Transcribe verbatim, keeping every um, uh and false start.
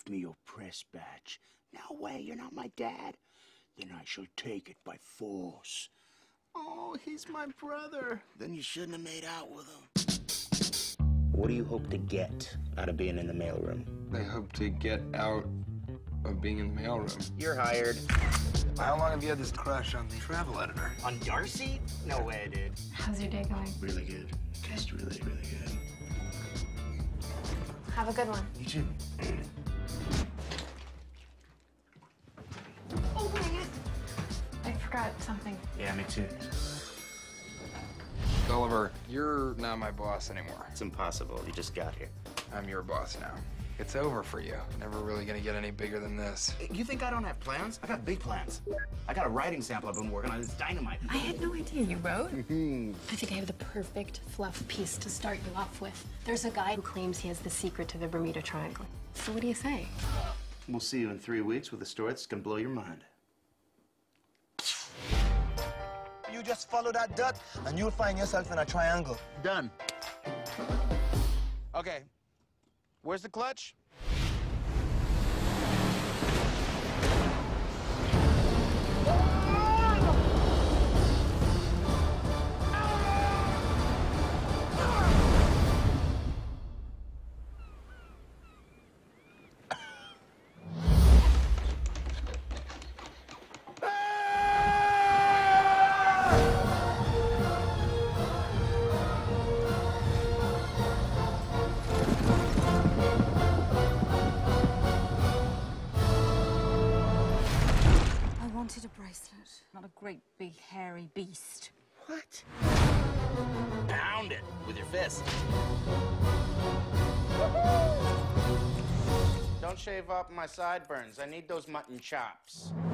give me your press badge. No way, you're not my dad. Then I shall take it by force. Oh, he's my brother. Then you shouldn't have made out with him. What do you hope to get out of being in the mailroom? I hope to get out of being in the mailroom. You're hired. How long have you had this crush on the travel editor? On Darcy? No way, dude. How's your day going? Really good. Just really, really good. Have a good one. You too. Oh, dang it. I forgot something. Yeah, me too. Gulliver, you're not my boss anymore. It's impossible. You just got here. I'm your boss now. It's over for you. Never really gonna get any bigger than this. You think I don't have plans? I got big plans. I got a writing sample I've been working on. It's dynamite. I had no idea you wrote. I think I have the perfect fluff piece to start you off with. There's a guy who claims he has the secret to the Bermuda Triangle. So what do you say? We'll see you in three weeks with a story that's gonna blow your mind. You just follow that dot, and you'll find yourself in a triangle. Done. Okay. Where's the clutch? A bracelet, not a great big hairy beast. What? Pound it with your fist. Don't shave off my sideburns. I need those mutton chops.